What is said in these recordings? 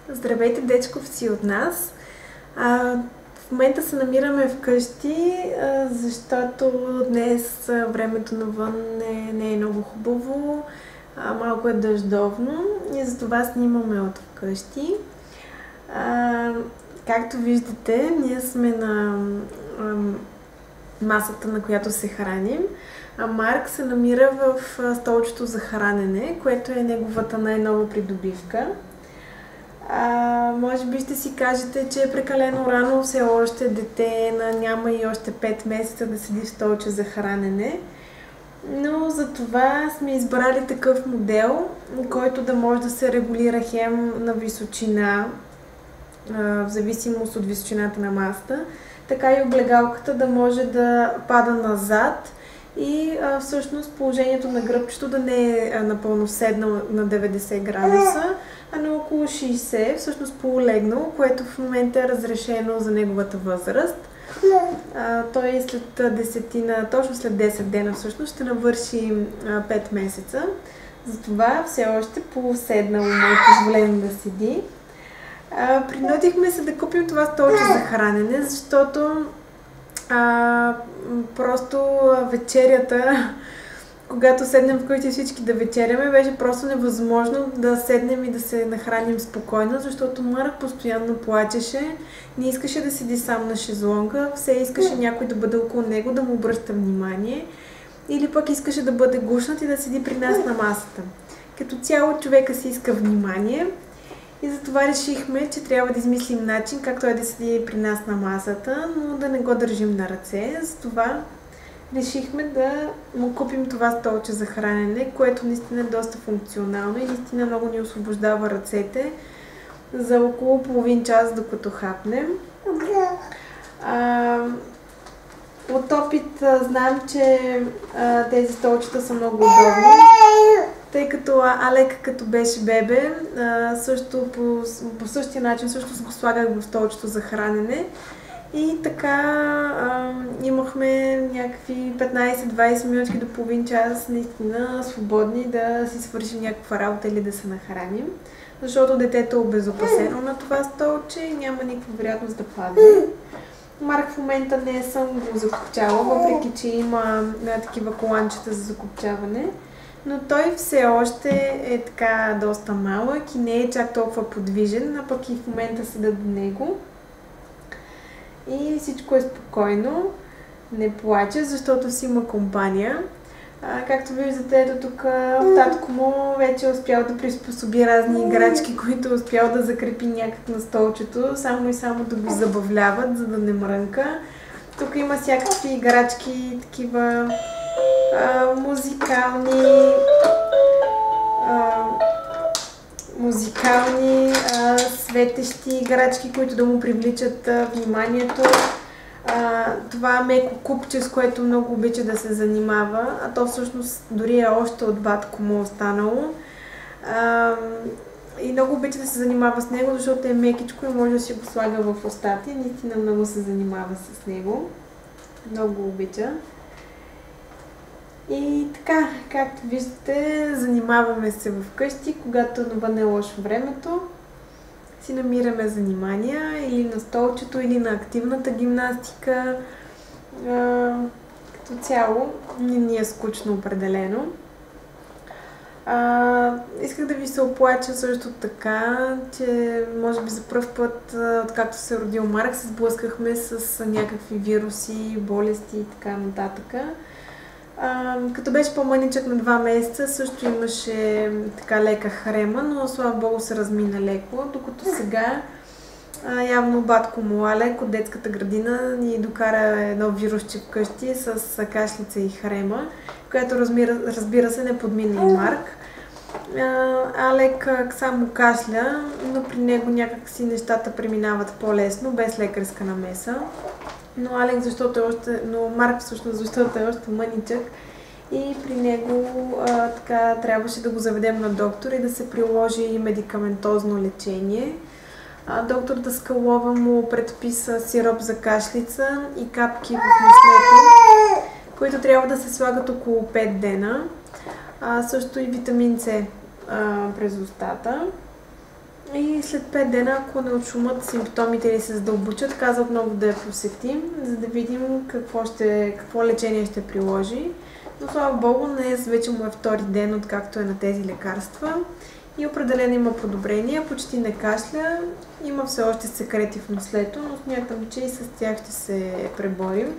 Здравейте, дечковци от нас! В момента се намираме вкъщи, защото днес времето навън не е много хубаво, малко е дъждовно и затова снимаме от вкъщи. Както виждате, ние сме на масата, на която се храним, а Марк се намира в столчето за хранене, което е неговата най-нова придобивка. Може би ще си кажете, че е прекалено рано, все още дете няма и още 5 месеца да седи в столче за хранене. Но за това сме избрали такъв модел, който да може да се регулира хем на височина, в зависимост от височината на масата, така и облегалката да може да пада назад и всъщност положението на гръбчето да не е напълно седнал на 90 градуса, а на около 60, всъщност полулегнал, което в момента е разрешено за неговата възраст. Той точно след 10 дена всъщност ще навърши 5 месеца. Затова все още полуседнал му е позволено да седи. Принудихме се да купим това столче за хранене, защото просто вечерята, когато седнем вкъщи всички да вечеряме, беше просто невъзможно да седнем и да се нахраним спокойно, защото Марк постоянно плачеше, не искаше да седи сам на шезлонга, все искаше някой да бъде около него, да му обръща внимание, или пък искаше да бъде гушнат и да седи при нас на масата. Като цяло човека си иска внимание и затова решихме, че трябва да измислим начин как той да седи при нас на масата, но да не го държим на ръце. Затова решихме да му купим това столче за хранене, което наистина е доста функционално и наистина много ни освобождава ръцете за около половин час, докато хапнем. От опит знам, че тези столчета са много удобни, тъй като Алек, като беше бебе, също по същия начин също го слагах в столчето за хранене. И така имахме някакви 15-20 минути до половин час наистина свободни да си свършим някаква работа или да се нахраним. Защото детето е обезопасено на това столче и няма никаква вероятност да падне. Марк в момента не съм го закопчала, въпреки че има такива коланчета за закопчаване. Но той все още е така доста малък и не е чак толкова подвижен, а пък и в момента седа до него. И всичко е спокойно, не плаче, защото си има компания. Както виждате, ето тук татко му вече е успял да приспособи разни играчки, които е успял да закрепи някак на столчето, само и само да го забавляват, за да не мрънка. Тук има всякакви играчки, такива музикални, светещи играчки, които да му привличат вниманието. Това меко купче, с което много обича да се занимава, а то всъщност дори е още от батко му останало. И много обича да се занимава с него, защото е мекичко и може да си го слага в устата и наистина много се занимава с него. Много обича. И така, както виждате, занимаваме се вкъщи, когато навън е лошо времето. Си намираме занимания или на столчето, или на активната гимнастика. Като цяло не ни е скучно определено. Исках да ви се оплача също така, че може би за пръв път, откакто се е родил Марк, се сблъскахме с някакви вируси, болести и така нататък. Като беше по-мъничък на 2 месеца, също имаше така лека хрема, но слава богу се размина леко, докато сега явно батко му Алек от детската градина ни докара едно вирусче вкъщи с кашлица и хрема, което разбира се не подмина и Марк. Алек само кашля, но при него някакси нещата преминават по-лесно, без лекарска намеса. Но Марк всъщност, защото е още мъничък и при него така трябваше да го заведем на доктор и да се приложи медикаментозно лечение. Доктор Даскалова му предписа сироп за кашлица и капки в мъслото, които трябва да се слагат около 5 дена. Също и витамин С през устата. И след 5 дена, ако не отшумат симптомите или се задълбочат, каза отново да я посетим, за да видим какво лечение ще приложи. Но слава богу, днес вече му е втори ден, откакто е на тези лекарства. И определено има подобрения, почти не кашля, има все още секрети в нослето, но смятам, че и с тях ще се преборим,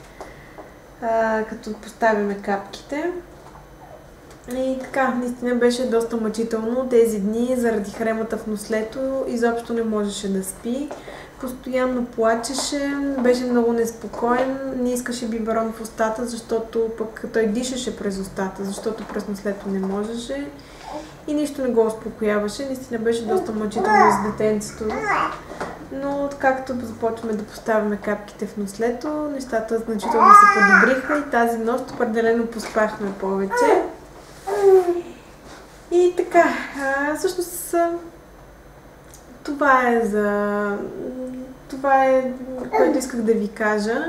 като поставяме капките. И така, наистина беше доста мъчително тези дни, заради хремата в нослето, изобщо не можеше да спи, постоянно плачеше, беше много неспокоен, не искаше биберон в устата, защото пък той дишаше през устата, защото през нослето не можеше и нищо не го успокояваше, наистина беше доста мъчително за детенцето. Но откакто започваме да поставяме капките в нослето, нещата значително се подобриха и тази нощ определено поспахме повече. И така, всъщност това е което исках да ви кажа.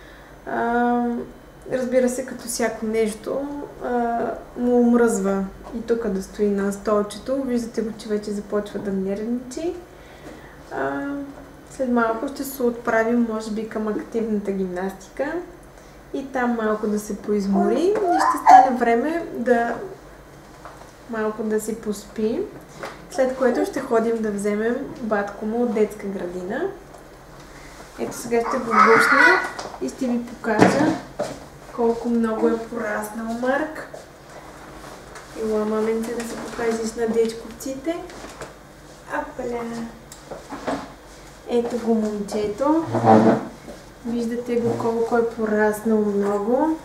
Разбира се, като всяко нещо, му омръзва и тук да стои на столчето. Виждате го, че вече започва да нервничи. След малко ще се отправим, може би, към активната гимнастика и там малко да се поизмори и ще стане време малко да си поспи, след което ще ходим да вземем батко му от детска градина. Ето сега ще го бушна и ще ви покажа колко много е пораснал Марк. Ела, маменце, да се покажеш на дечковците. Апаля! Ето го момчето. Виждате го колко е пораснал много.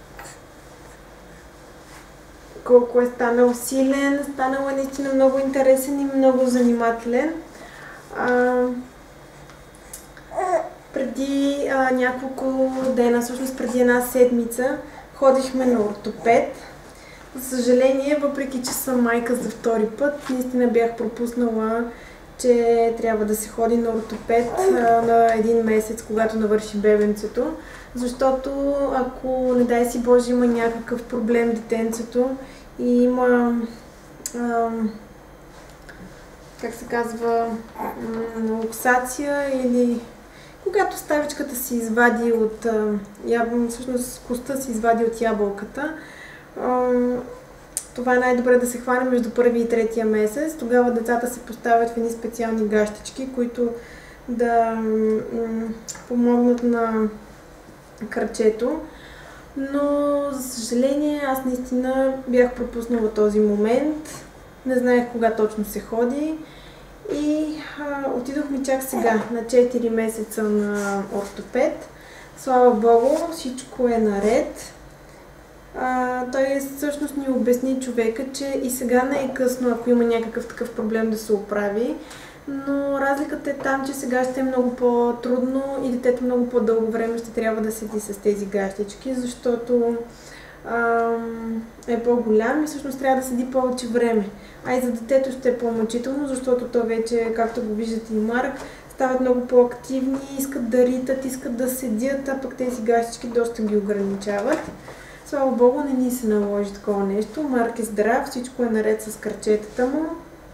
Колко е станал силен, станал е наистина много интересен и много занимателен. Преди няколко дена, всъщност преди една седмица, ходихме на ортопед. За съжаление, въпреки че съм майка за втори път, наистина бях пропуснала, че трябва да се ходи на ортопед на един месец, когато навърши бебенцето. Защото ако, не дай си Боже, има някакъв проблем детенцето и има, как се казва, луксация или когато ставичката се извади от, всъщност костта се извади от ябълката, това е най-добре да се хване между първи и третия месец. Тогава децата се поставят в едни специални гащички, които да помогнат на кръчето. Но, за съжаление, аз наистина бях пропуснала този момент. Не знаех кога точно се ходи. И отидохме чак сега, на 4 месеца на ортопед. Слава Богу, всичко е наред. Той всъщност ни обясни човека, че и сега не е късно, ако има някакъв такъв проблем да се оправи. Но разликата е там, че сега ще е много по-трудно и детето много по-дълго време ще трябва да седи с тези гащички, защото е по-голям и всъщност трябва да седи повече време. А и за детето ще е по-мъчително, защото то вече, както го виждате и Марк, стават много по-активни, искат да ритат, искат да седят, а пък тези гащички доста ги ограничават. Слава Богу, не ни се наложи такова нещо. Марк е здрав, всичко е наред с крачетата му.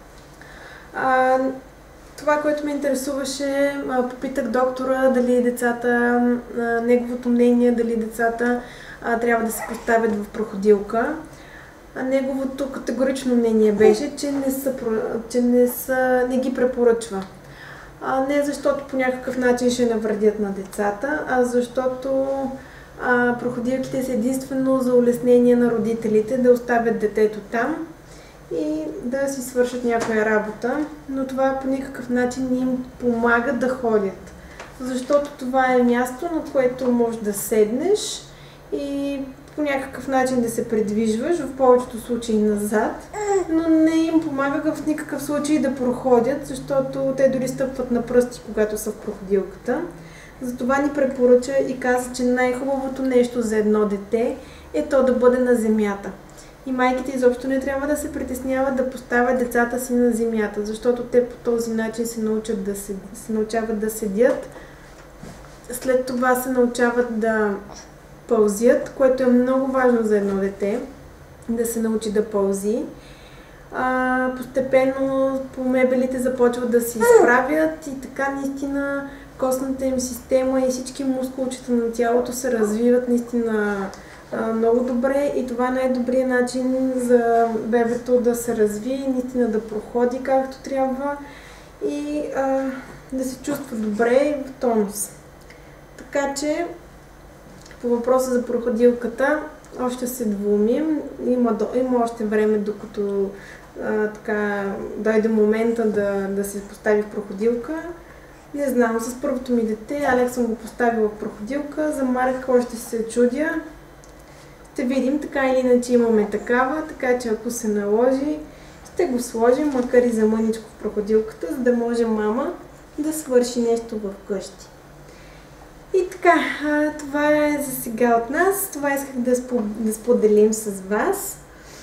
Това, което ме интересуваше, попитах доктора дали децата, неговото мнение, дали децата трябва да се поставят в проходилка. Неговото категорично мнение беше, че не ги препоръчва. Не защото по някакъв начин ще навредят на децата, а защото проходилките са единствено за улеснение на родителите да оставят детето там и да си свършат някоя работа, но това по никакъв начин не им помага да ходят. Защото това е място, на което можеш да седнеш и по някакъв начин да се придвижваш, в повечето случаи назад, но не им помага в никакъв случай да проходят, защото те дори стъпват на пръсти, когато са в проходилката. Затова ни препоръча и каза, че най-хубавото нещо за едно дете е то да бъде на земята. И майките изобщо не трябва да се притесняват да поставят децата си на земята, защото те по този начин се научават да седят, след това се научават да пълзят, което е много важно за едно дете, да се научи да пълзи. постепенно по мебелите започват да се изправят и така наистина костната им система и всички мускулчета на тялото се развиват наистина много добре и това е най-добрият начин за бебето да се развие, наистина да проходи както трябва и да се чувства добре в тонус. Така че по въпроса за проходилката още се двумим. Има още време, докато дойде момента да се постави в проходилка. Не знам, с първото ми дете Алекс съм го поставила в проходилка, за Марк още се чудя. Ще видим, така или иначе имаме такава, така че ако се наложи, ще го сложим, макар и за мъничко в проходилката, за да може мама да свърши нещо в къщи. И така, това е за сега от нас. Това исках да споделим с вас.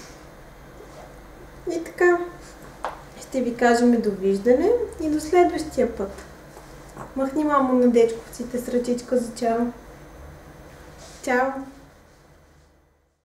И така, ще ви кажем довиждане и до следващия път. Махни мамо на дечковците с ръчичка за чао. Чао!